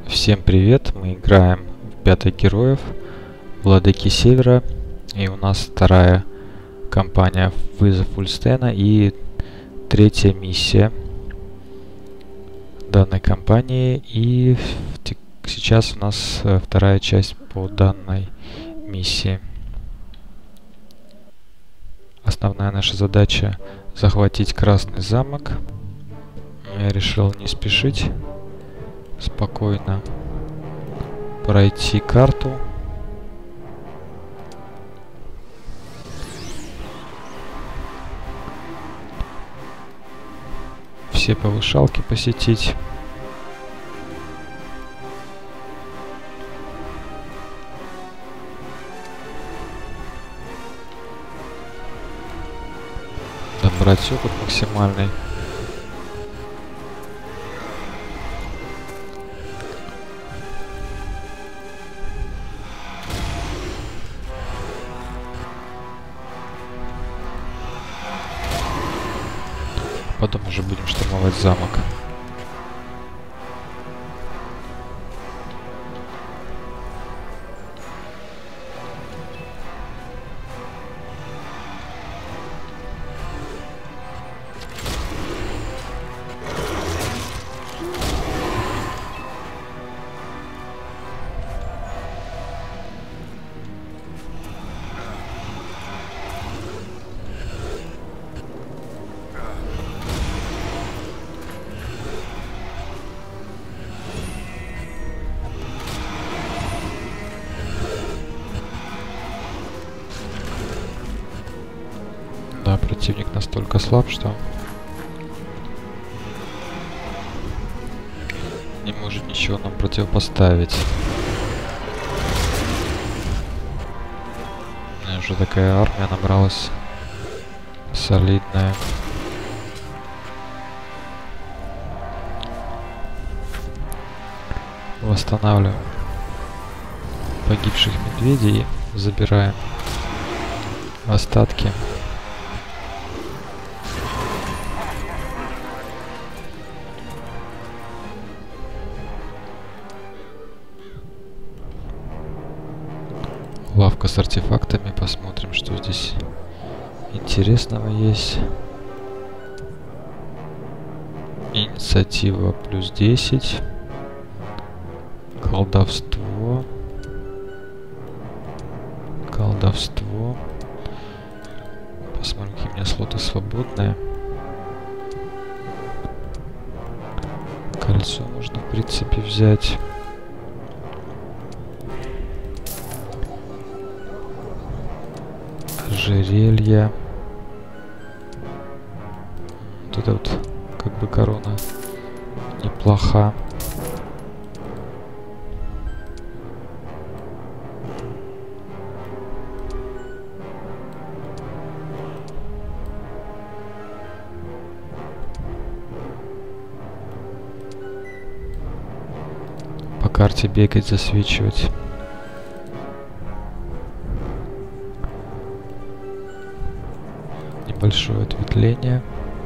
Всем привет! Мы играем в Пятых Героев, Владыки Севера, и у нас вторая кампания Вызов Ульстена и третья миссия данной кампании. И сейчас у нас вторая часть по данной миссии. Основная наша задача захватить Красный замок. Я решил не спешить, спокойно пройти карту. Все повышалки посетить. Набрать опыт максимальный. Потом уже будем штурмовать замок. Да, противник настолько слаб, что не может ничего нам противопоставить. У меня уже такая армия набралась солидная. Восстанавливаем погибших медведей и забираем остатки. Лавка с артефактами. Посмотрим, что здесь интересного есть. Инициатива плюс 10. Колдовство. Колдовство. Посмотрим, какие у меня слоты свободные. Кольцо можно, в принципе, взять. Ожерелье. Вот это вот как бы корона неплоха. По карте бегать, засвечивать. Большое ответвление.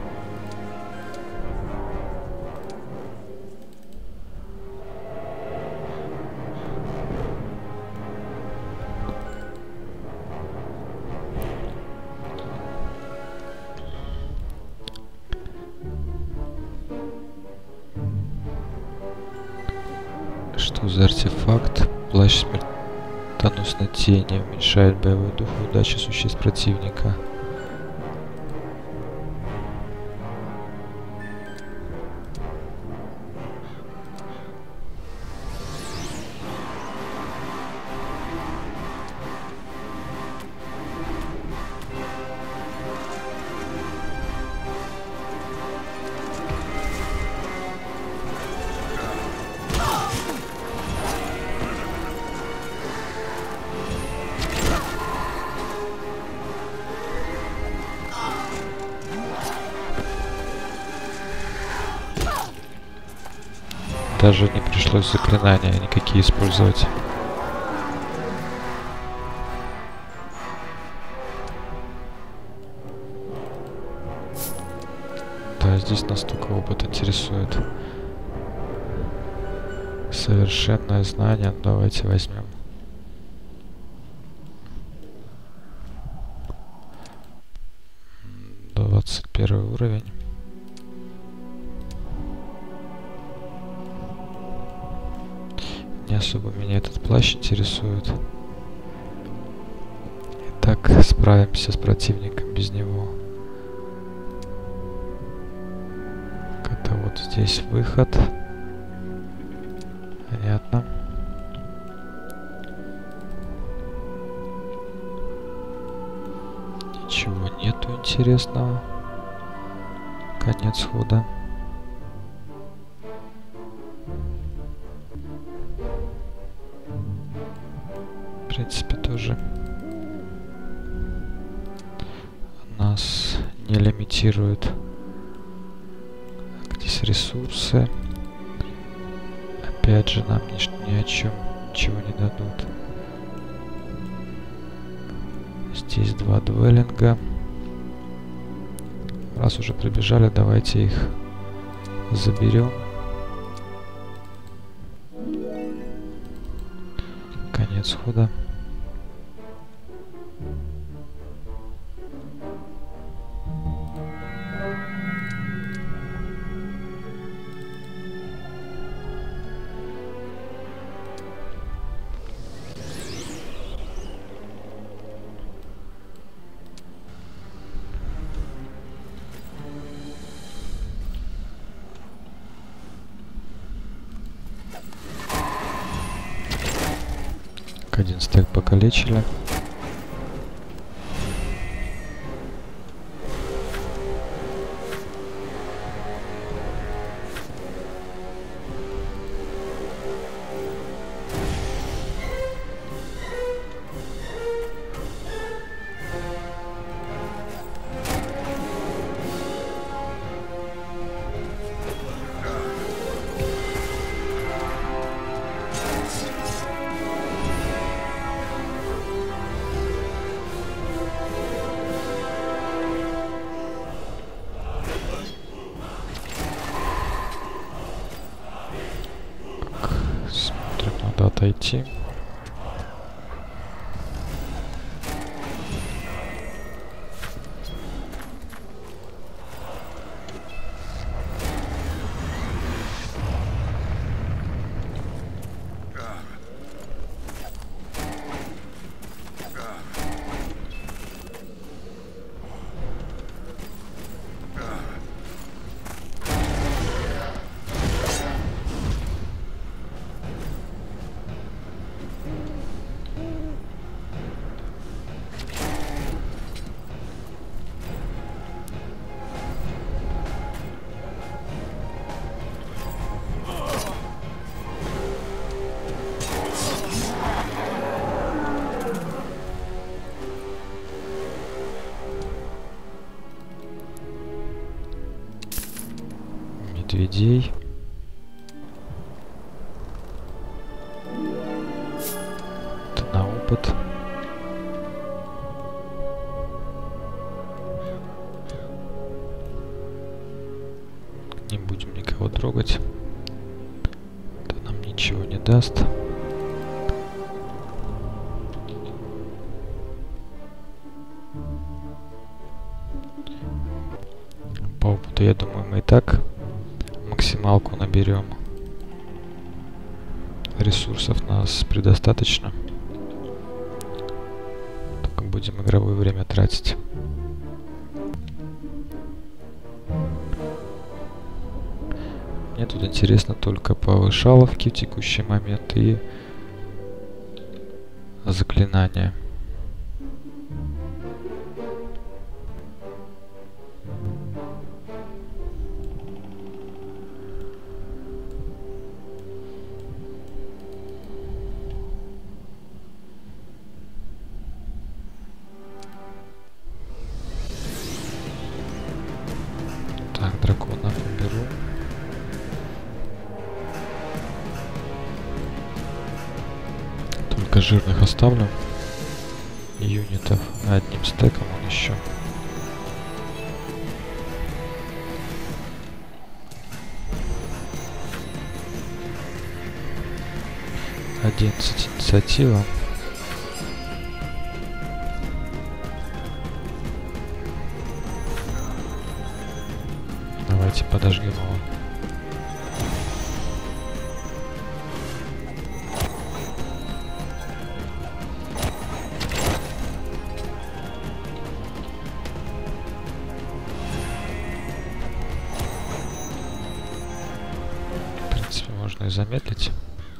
Что за артефакт? Плащ смертоносной тени уменьшает боевой дух и удачу существ противника. Даже не пришлось заклинания никакие использовать. Да, здесь нас только опыт интересует. Совершенное знание. Давайте возьмем. До 21 уровень. Не особо меня этот плащ интересует. Итак, справимся с противником без него. Это вот здесь выход. Понятно. Ничего нету интересного. Конец хода. В принципе, тоже нас не лимитирует. Здесь ресурсы. Опять же, нам ни о чем ничего не дадут. Здесь 2 дуэлинга. Раз уже прибежали, давайте их заберем. Конец хода. Один стек покалечили. Надо отойти. Медведей. Это на опыт. Не будем никого трогать. Это нам ничего не даст. По опыту, я думаю, мы и так максималку наберем. Ресурсов нас предостаточно. Только будем игровое время тратить. Мне тут интересно только повышаловки в текущий момент и заклинания. Так, драконов уберу. Только жирных оставлю. Юнитов одним стеком он еще. 11 инициатива. Давайте подожгем его. В принципе, можно и замедлить.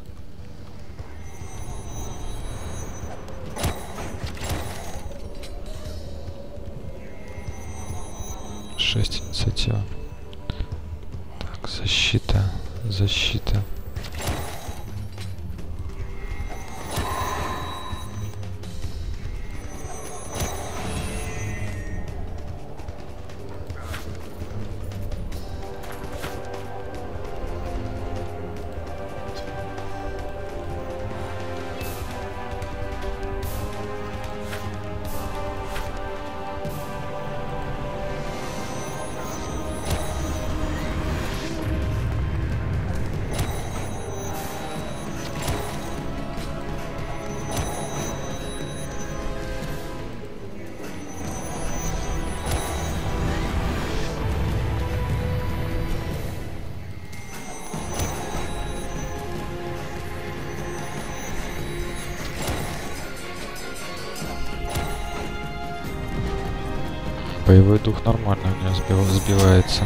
Шесть инициатива. Так, защита, защита. Боевой дух нормально у него сбивается.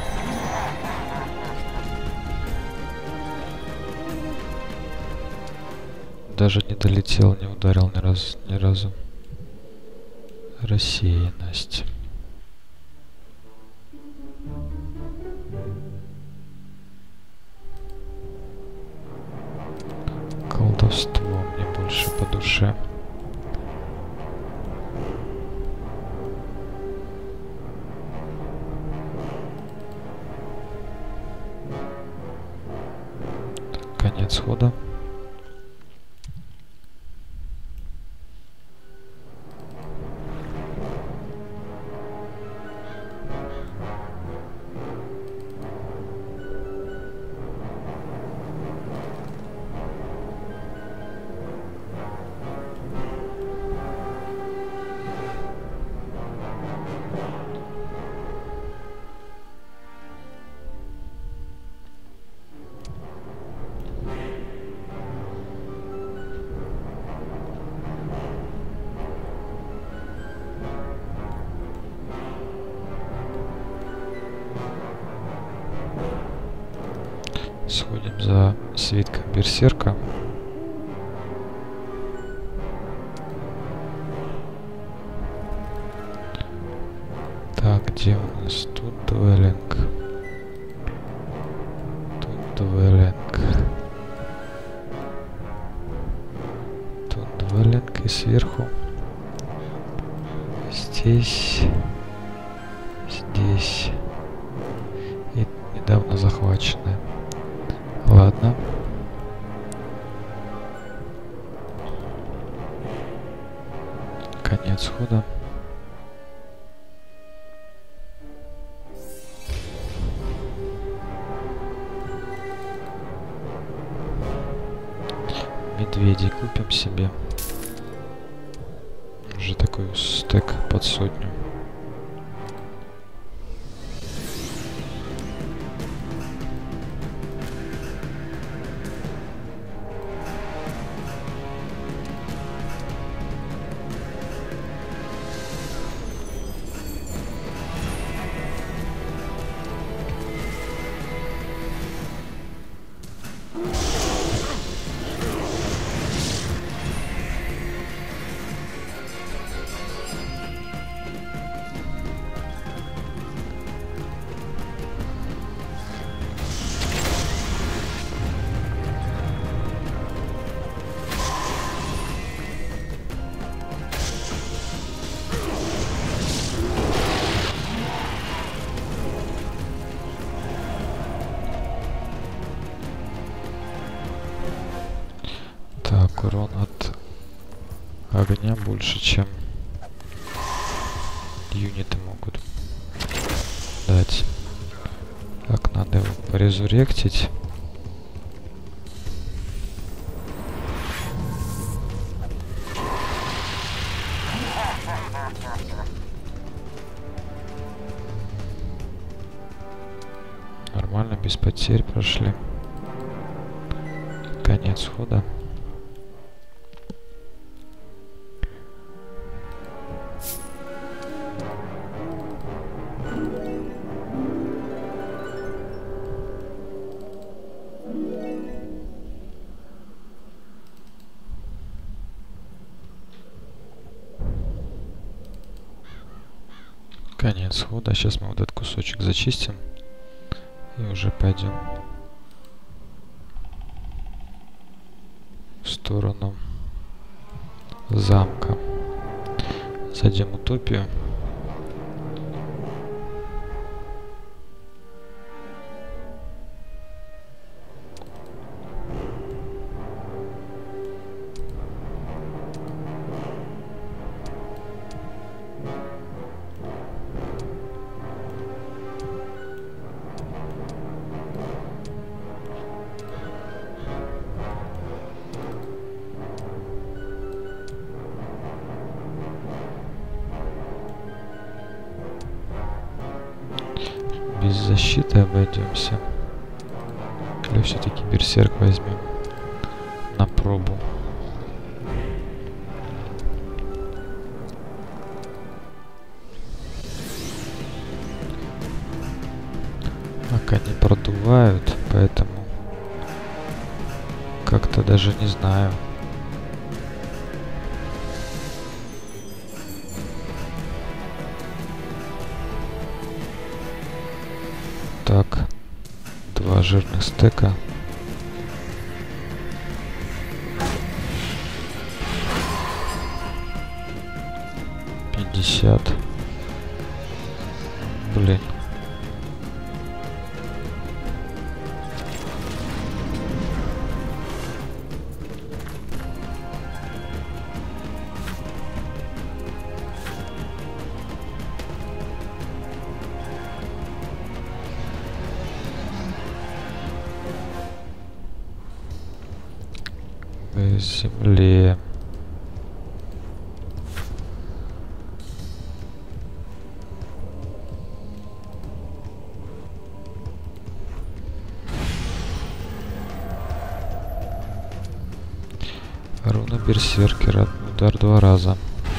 Даже не долетел, не ударил ни разу. Рассеянность. Колдовство мне больше по душе. Конец хода. Сходим за свитком берсерка. Так, где у нас тут дуэлинг? Тут дуэлинг. Тут дуэлинг и сверху. Здесь. Здесь. И недавно захваченная. Ладно. Конец хода. Медведей купим себе. Уже такой стек под 100. Урон от огня больше, чем юниты могут дать. Так, надо его порезуректить. без потерь прошли. Конец хода. Конец хода. Сейчас мы вот этот кусочек зачистим и уже пойдем в сторону замка. Зайдем в утопию. Без защиты обойдемся. Или все-таки берсерк возьмем на пробу. Пока не продувают, поэтому как-то даже не знаю. Так, 2 жирных стека. Блин. К земле. Руна берсеркера. Удар 2 раза.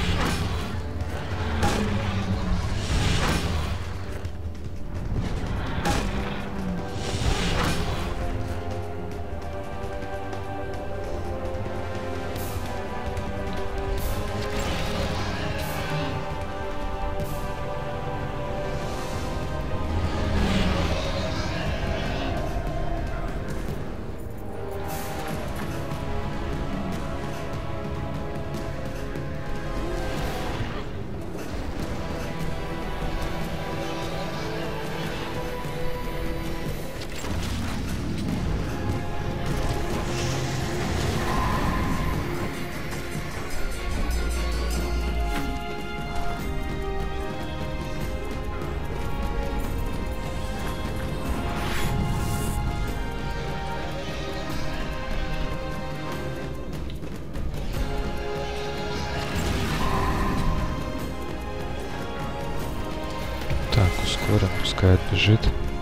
Так, ускорим, пускай отбежит.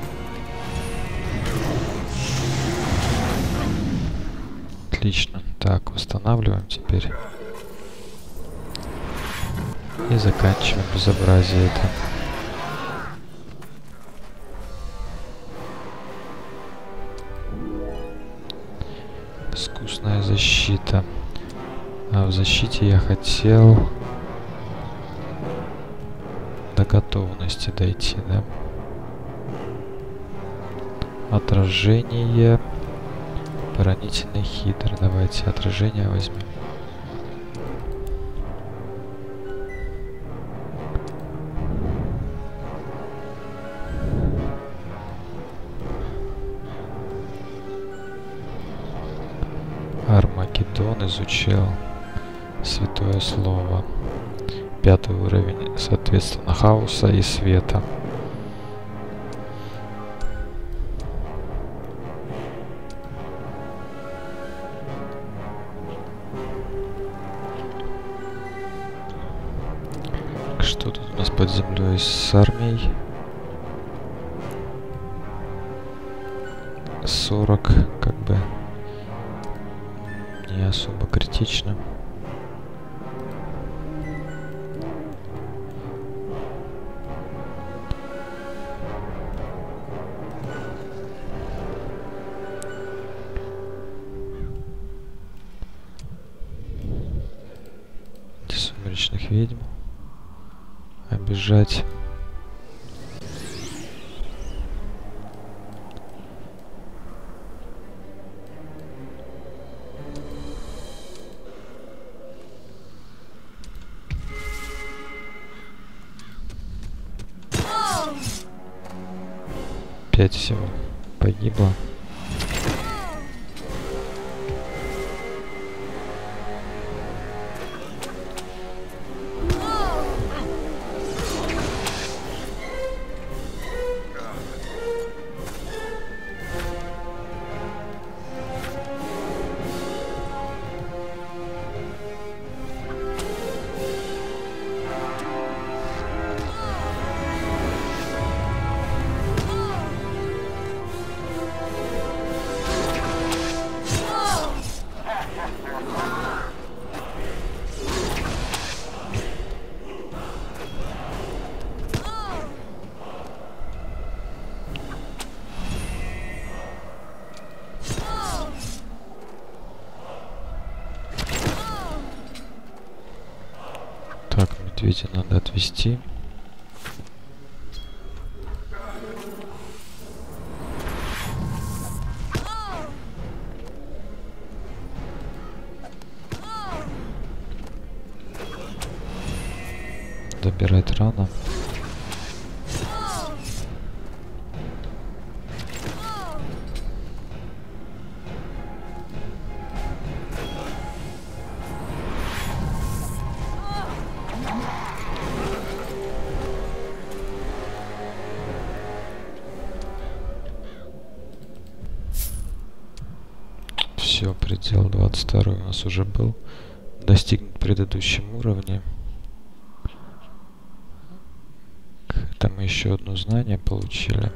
Отлично. Так, восстанавливаем теперь. И заканчиваем безобразие это. Искусная защита. А в защите я хотел до готовности дойти, да? Отражение. Поранительный хитр. Давайте отражение возьмем. Армагеддон изучал. Святое слово. 5-й уровень, соответственно, хаоса и света. Что тут у нас под землей с армией? 40 как бы не особо критично. Сумеречных ведьм обижать. Пять всего погибло. Так, медведя надо отвести. Добирать рано. Все, предел 22 у нас уже был достигнут в предыдущем уровне. Это мы еще одно знание получили.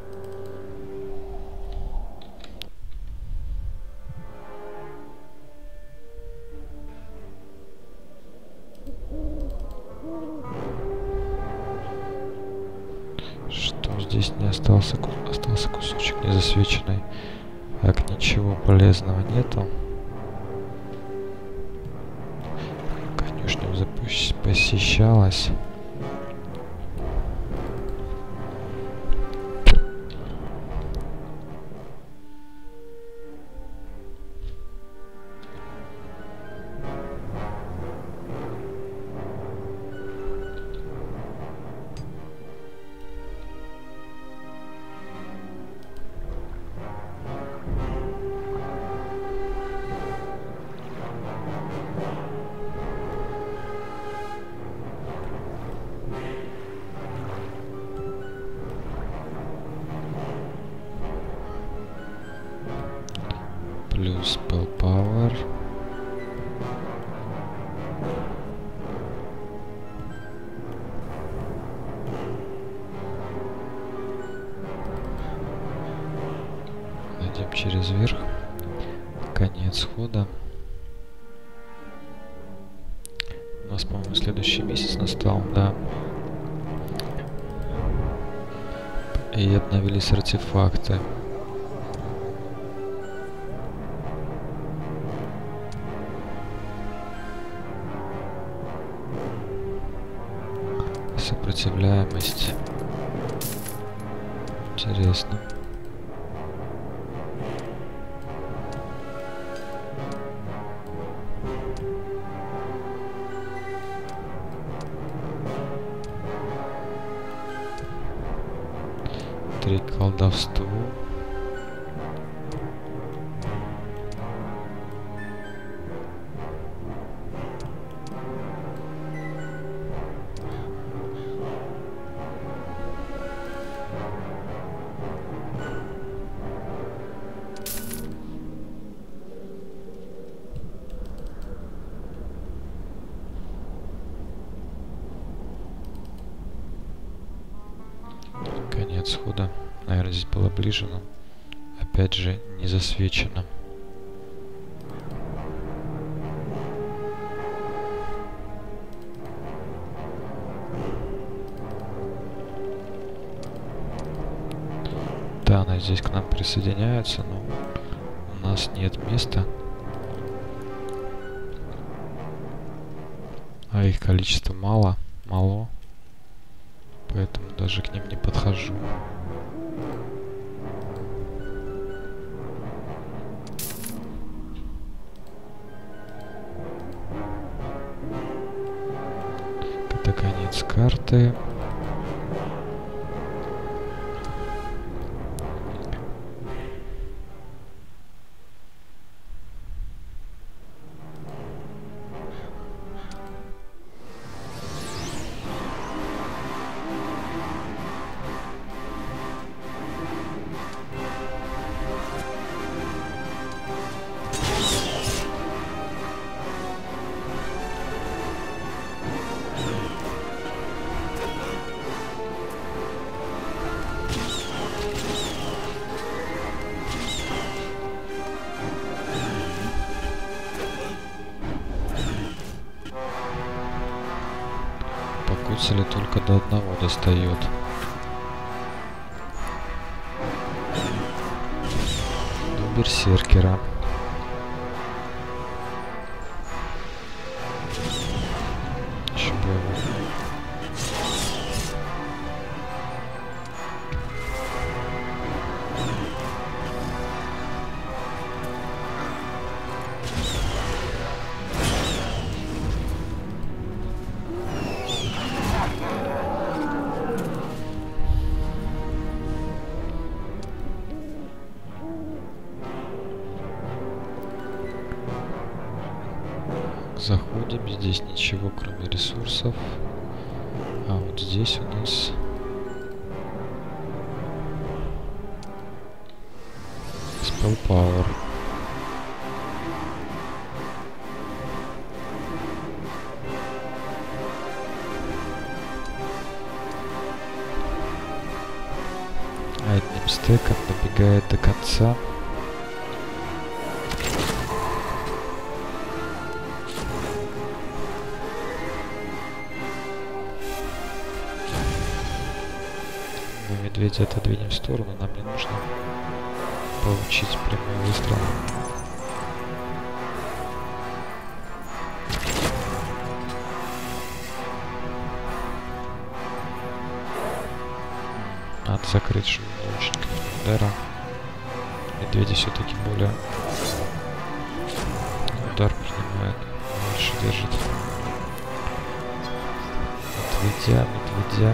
Что здесь не остался? Остался кусочек незасвеченной. Так, ничего полезного нету. Конюшня посещалась. Плюс spell power. Найдем через верх. Конец хода. У нас, по-моему, следующий месяц настал, да. И обновились артефакты. Сопротивляемость. Интересно. Три к колдовству. Конец хода. Наверное, здесь было ближе, но опять опять же не засвечено. Да, она здесь к нам присоединяется, но у нас нет места. А их количество мало, поэтому даже к ним не подхожу. Это конец карты. Покуцали только до одного достает. До берсеркера. Еще бы его. Заходим, здесь ничего кроме ресурсов, а вот здесь у нас Spell Power. Одним стеком добегает до конца. Медведя отодвинем в сторону, нам не нужно получить прямой выстрел. Надо закрыть шум лучников удара. Медведи все-таки более удар принимает, больше держит. Медведя.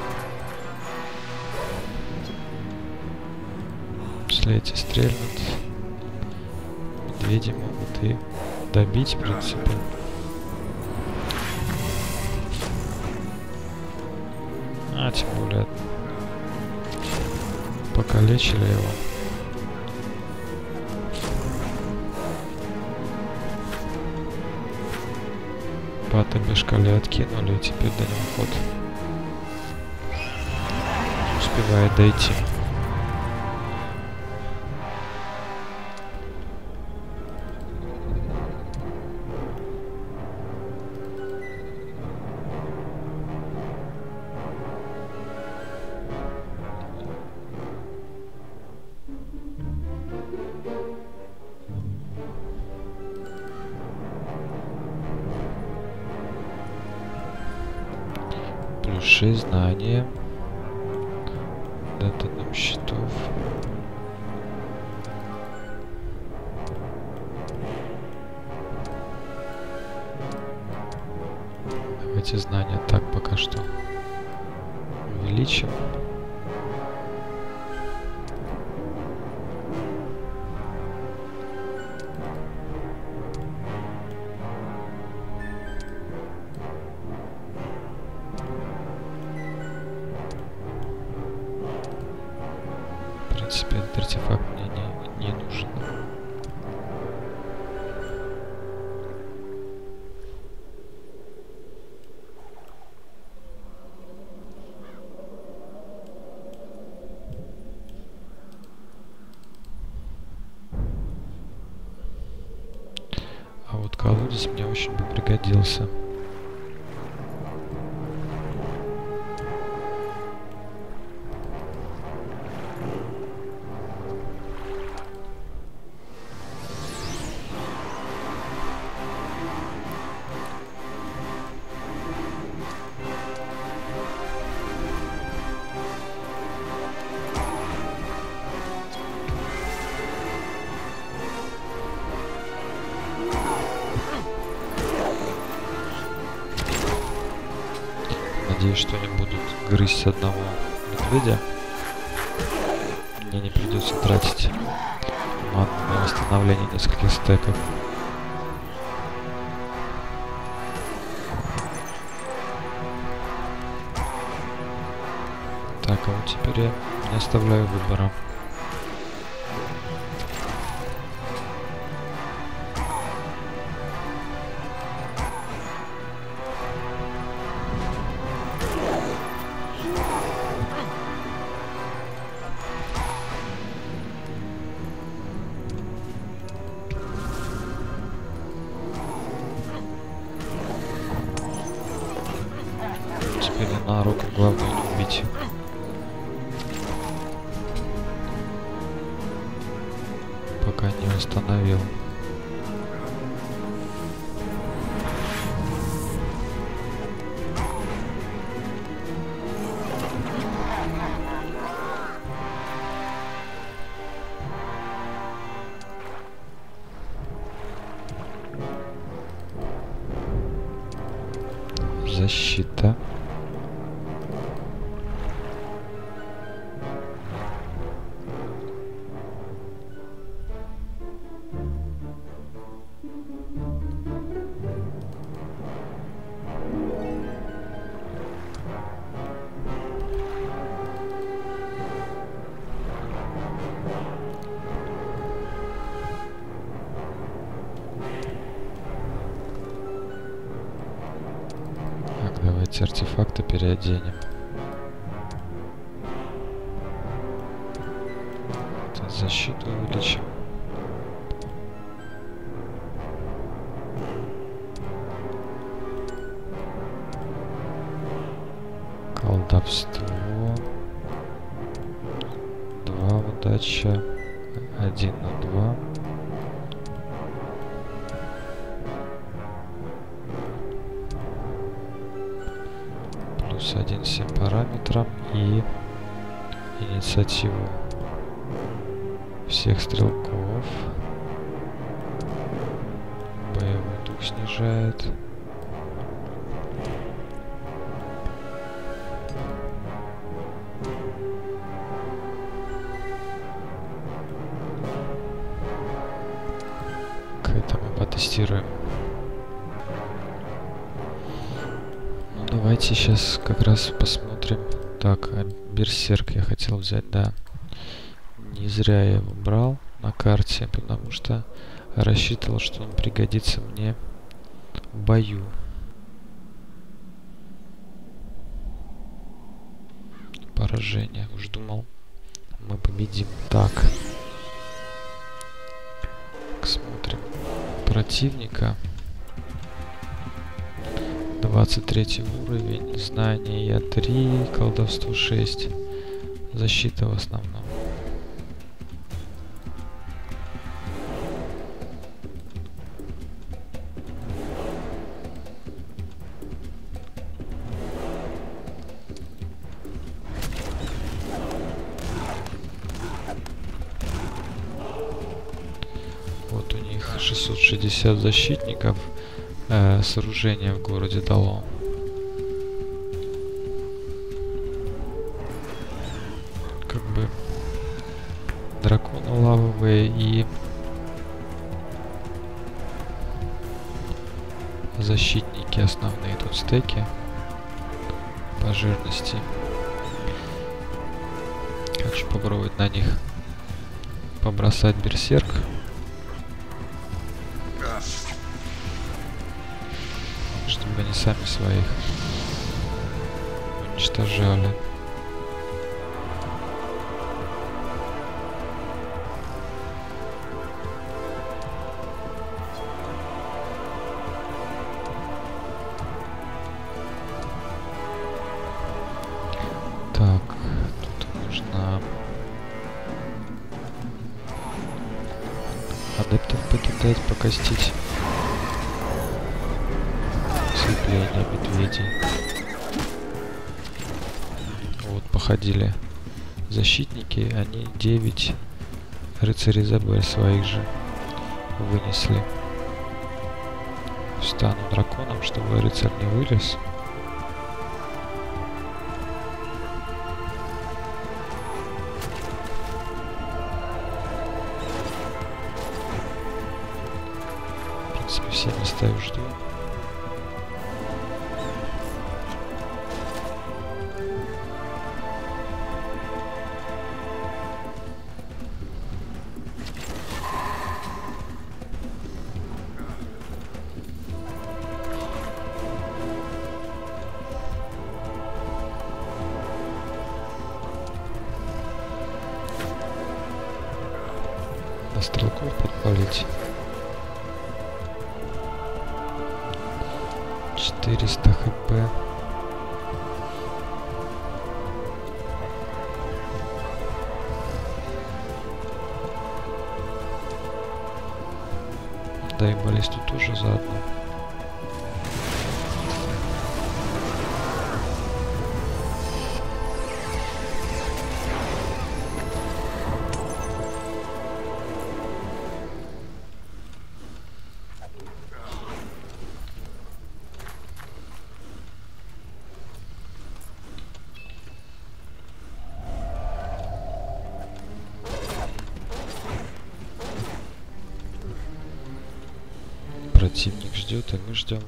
Если эти стрельнут, медведи могут и добить, в принципе. А тем более покалечили его. По АТБ шкале откинули, и теперь до него ход. Успевает дойти. Плюс 6 знания. Дата нам счетов. Давайте знания так пока что увеличим. В принципе, этот артефакт мне не нужен. А вот колодец мне очень бы пригодился. Надеюсь, что они будут грызть одного медведя. Мне не придется тратить на восстановление нескольких стеков. Так, а вот теперь я не оставляю выбора. Теперь на руку главное не убить. Пока не восстановил. Защита. Давайте артефакты переоденем. Защиту увеличим. Колдовство. 2 удача. 1 на 2. Плюс 1 всем параметрам и инициативу всех стрелков. Боевой дух снижает. Это мы потестируем. Ну, давайте сейчас как раз посмотрим. Так, берсерк я хотел взять, да. Не зря я его брал на карте, потому что рассчитывал, что он пригодится мне в бою. Поражение. Уж думал, мы победим. Так. Смотрим противника. 23 уровень. Знания 3, колдовство 6. Защита в основном. Вот у них 660 защитников. Сооружение в городе дало. Как бы драконы лавовые и защитники основные тут стеки по жирности. Хочу попробовать на них побросать берсерк. Чтобы они сами своих уничтожали. взять, покостить. Слепление медведей. Вот, походили защитники, они 9 рыцарей Изабель своих же вынесли. Встану драконом, чтобы рыцарь не вылез. В принципе, все места я жду. На стрелков подпалить. 400 хп. Да и баллисту тоже заодно. Противник ждет, и мы ждем.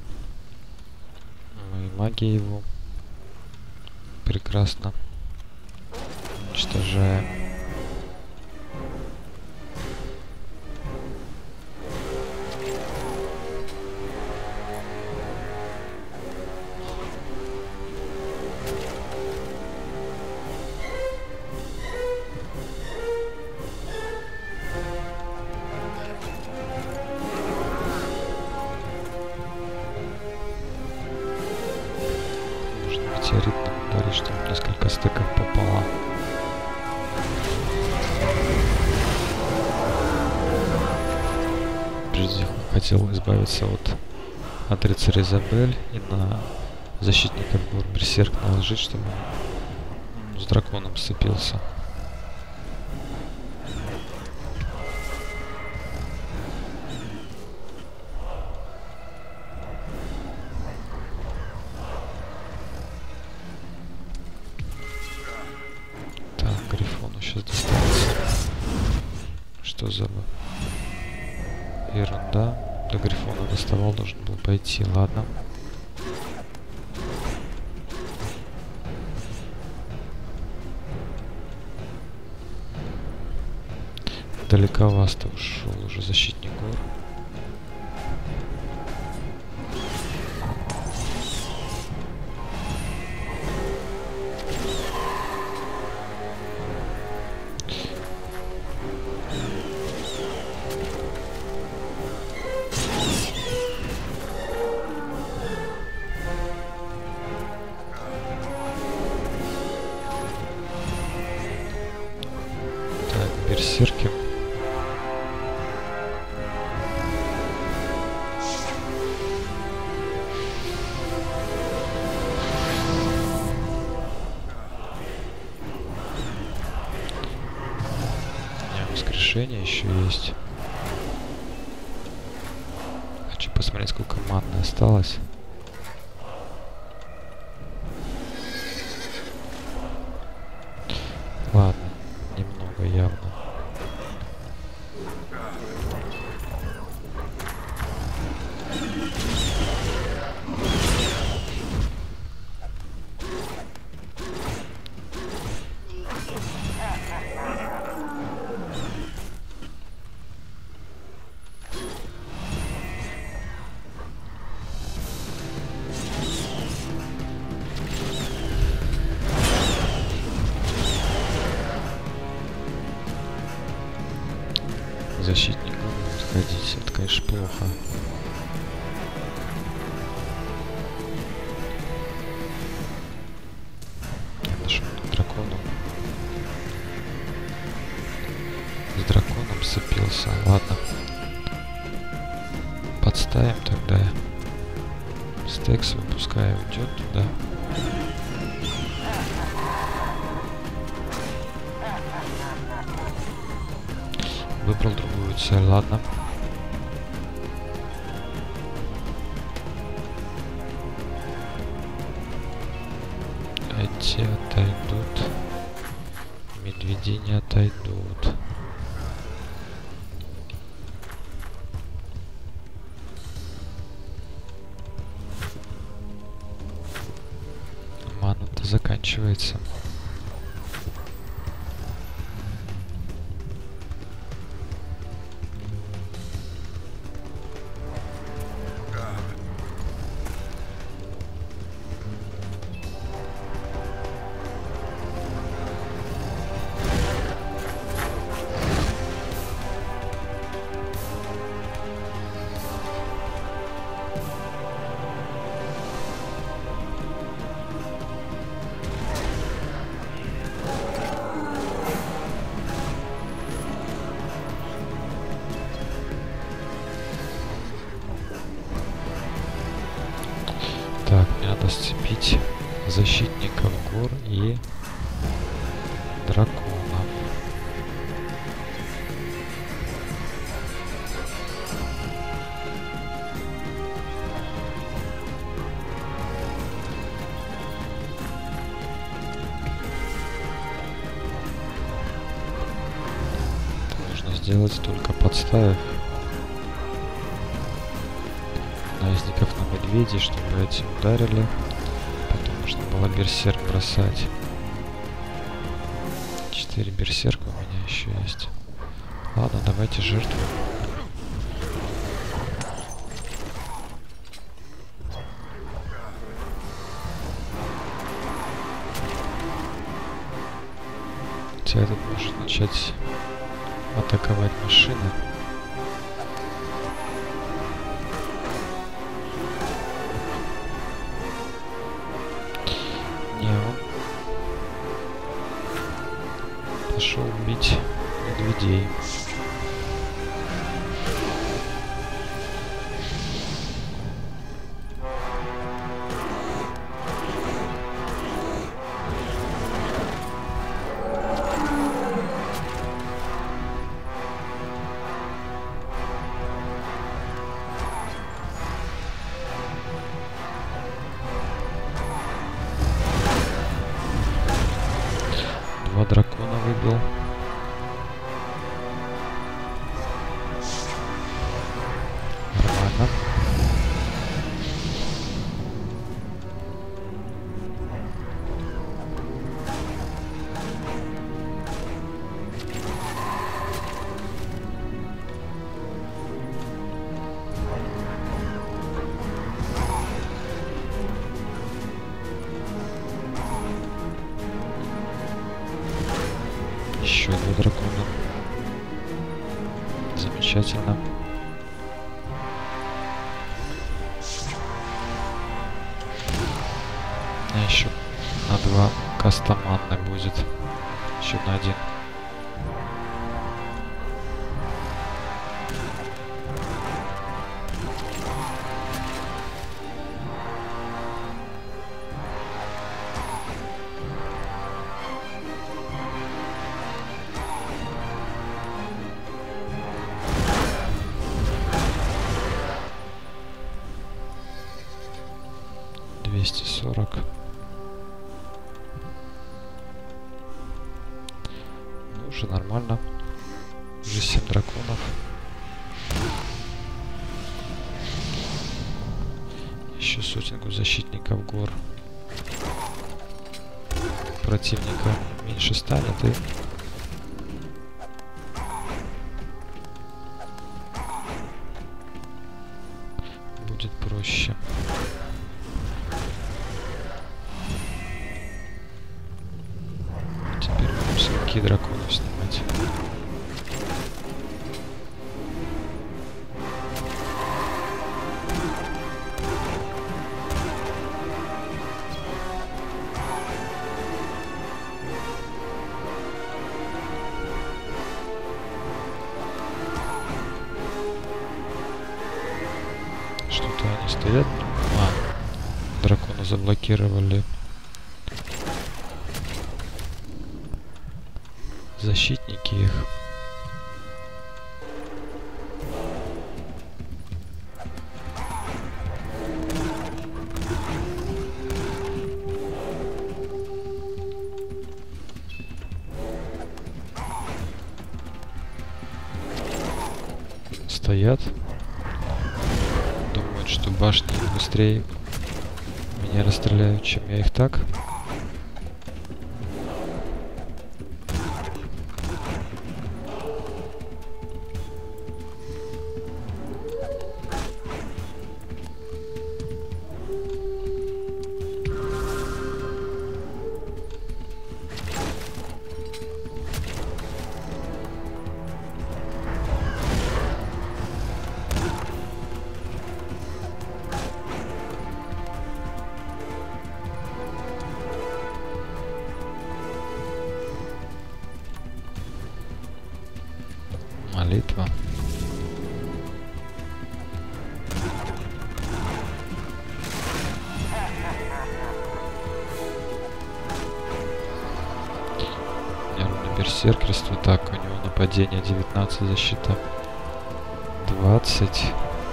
И магия его прекрасно уничтожаем. Метеоритным ударе, что несколько стыков пополам. Прежде всего хотел избавиться от рыцаря Изабель и на защитника берсерк наложить, чтобы он с драконом сцепился. Сейчас достанется. Что за ерунда? До Грифона доставал, должен был пойти. Ладно. Далековато ушел уже защитник гор. Берсерки. У меня воскрешение еще есть. Хочу посмотреть, сколько маны осталось. Ладно, немного явно. Защитник будет ходить, это, конечно, плохо. Нашел дракону. С драконом сцепился. Ладно. подставим тогда. Стекс выпуская уйдет туда. Выбрал другую цель, ладно. Эти отойдут. Медведи не отойдут. Мана-то заканчивается. Так, мне надо сцепить защитников гор и драконов. Это нужно сделать только подставив наездников на медведей, чтобы эти ударили. Потом нужно было берсерк бросать. 4 берсерка у меня еще есть. Ладно, давайте жертву. Хотя этот может начать атаковать машины. Пошел бить медведей. Два дракона выбил. Нормально. Еще два дракона. Замечательно. Еще на 2 кастоманны будет. Еще на 1. $240. Ну, уже нормально. Уже 7 драконов. Еще сотенку защитников гор. Противника меньше станет и будет проще. Теперь будем с руки драконов снимать. Что-то они стоят. Дракона заблокировали. Защитники их. Стоят. Думают, что башни быстрее меня расстреляют, чем я их так. Молитва. Нервный берсеркерство. Так, у него нападение 19, защита 20.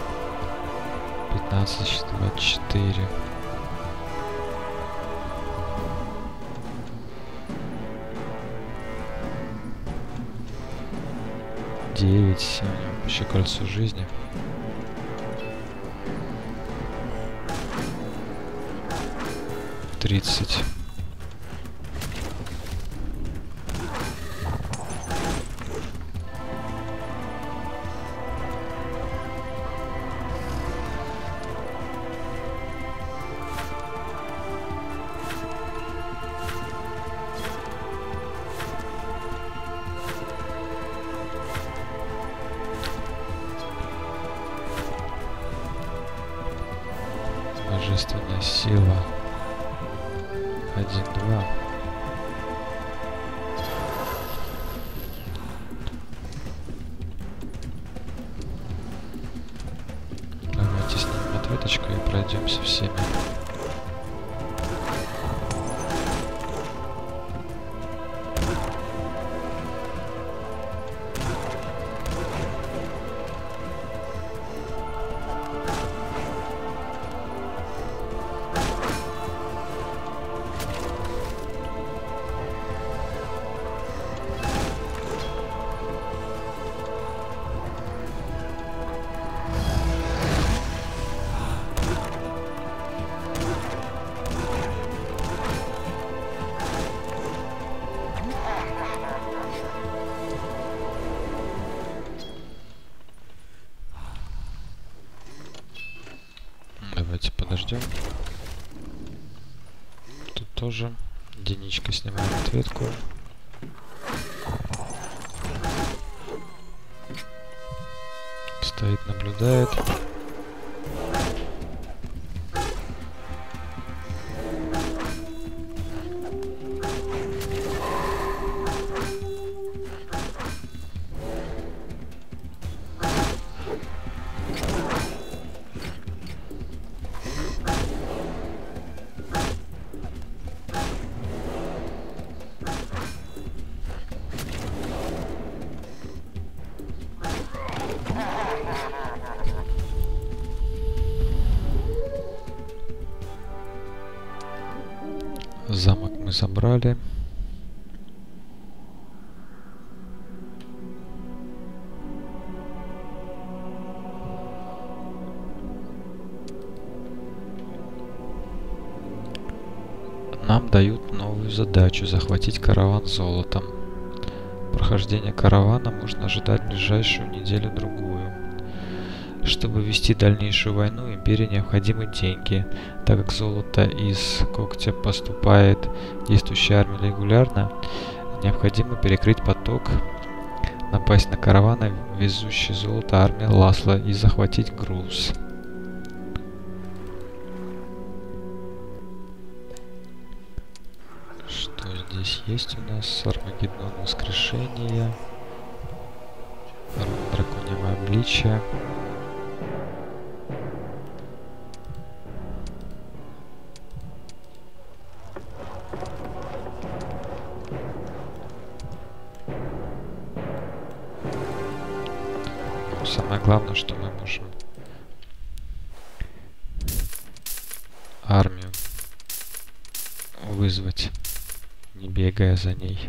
15, защита 24. Девять. У него еще кольцо жизни. Тридцать. Божественная сила. 1-2. Давайте снимем ответочку и пройдемся всеми. Давайте подождем. Тут тоже единичка, снимаем ответку. Стоит, наблюдает. Замок мы забрали. Нам дают новую задачу — захватить караван золотом. Прохождение каравана можно ожидать в ближайшую неделю-другую. Чтобы вести дальнейшую войну, империи необходимы деньги. Так как золото из когтя поступает в действующую армию регулярно, необходимо перекрыть поток, напасть на караваны, везущие золото армии Ласла, и захватить груз. Что здесь есть у нас? Армагеддон, воскрешение, драконьего обличия. самое главное, что мы можем армию вызвать, не бегая за ней.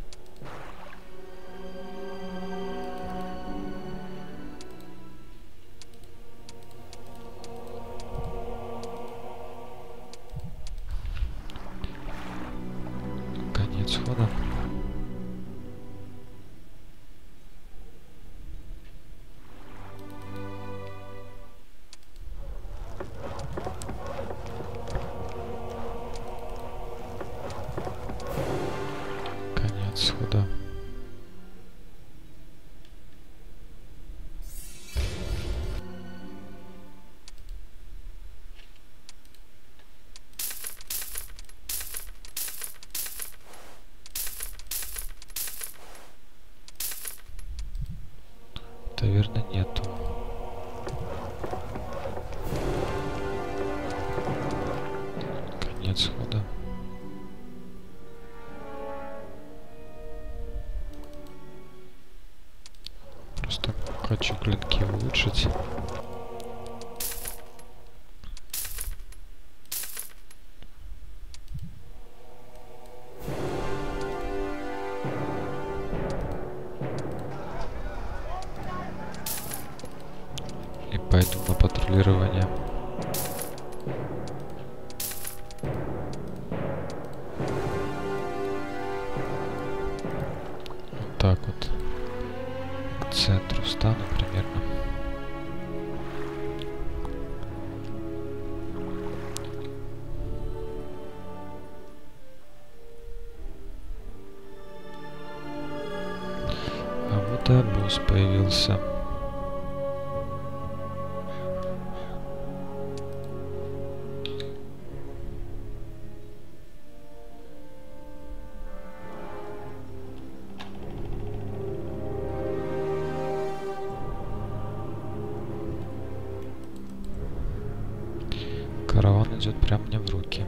Конец хода. Конец хода. Таверны нету. Конец хода. Просто хочу клинки улучшить. И пойду на патрулирование. Вот так вот. К центру стану примерно. А вот и обоз появился. Караван идет прямо мне в руки.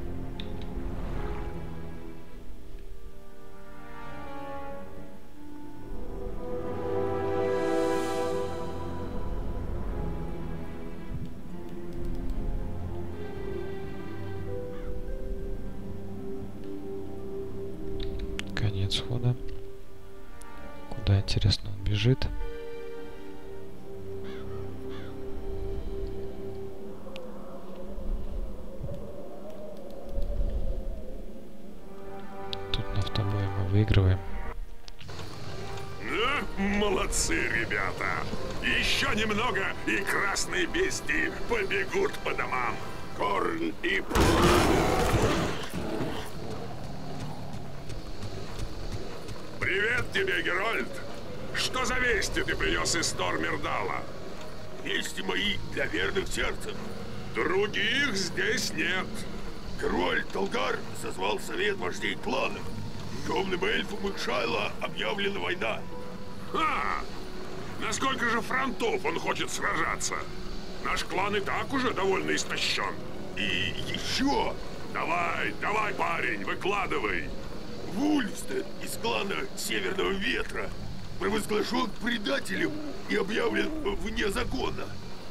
Конец хода. Куда, интересно, он бежит? Тут на автобое мы выигрываем. Молодцы, ребята! Еще немного, и красные бестии побегут по домам. Корн и Привет тебе, Герольд! Что за вести ты принес из Тормердала? Вести мои для верных сердцем. Других здесь нет. Король Толгар созвал совет вождей кланов. Темным эльфам и Шайла объявлена война. Ха! Насколько же фронтов он хочет сражаться? Наш клан и так уже довольно истощен. И еще... Давай, давай, парень, выкладывай. Вульфстед из клана Северного Ветра провозглашен предателем и объявлен вне закона.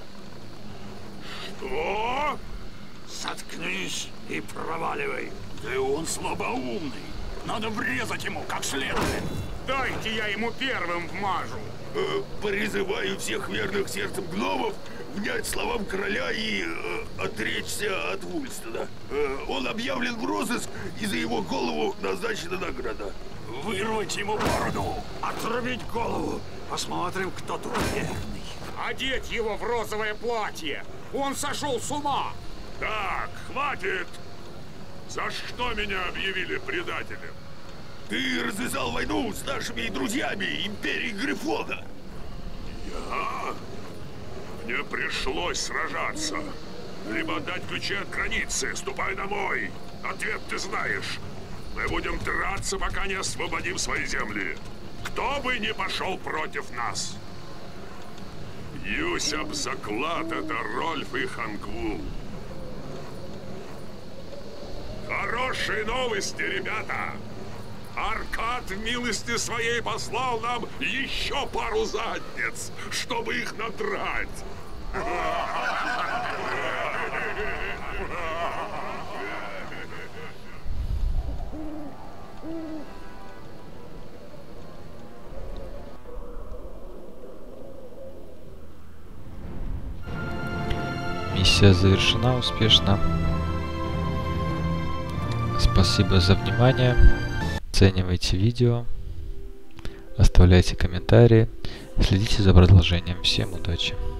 Что? Заткнись и проваливай. Да он слабоумный. Надо врезать ему как следует. Дайте я ему первым вмажу. Призываю всех верных сердцем гномов внять словам короля и отречься от Вульстеда. Он объявлен в розыск, и за его голову назначена награда. Вырвать ему бороду, отрубить голову. Посмотрим, кто тут верный. Одеть его в розовое платье. Он сошел с ума. Так, хватит! За что меня объявили предателем? Ты развязал войну с нашими друзьями Империи Грифона. Я? Мне пришлось сражаться. Либо отдать ключи от границы, ступай домой. Ответ ты знаешь. Мы будем драться, пока не освободим свои земли. Кто бы ни пошел против нас. Бьюсь об заклад, это Рольф и Хангвул. Хорошие новости, ребята! Аркад в милости своей послал нам еще пару задниц, чтобы их надрать. Миссия завершена успешно. Спасибо за внимание. Оценивайте видео. Оставляйте комментарии. Следите за продолжением. Всем удачи!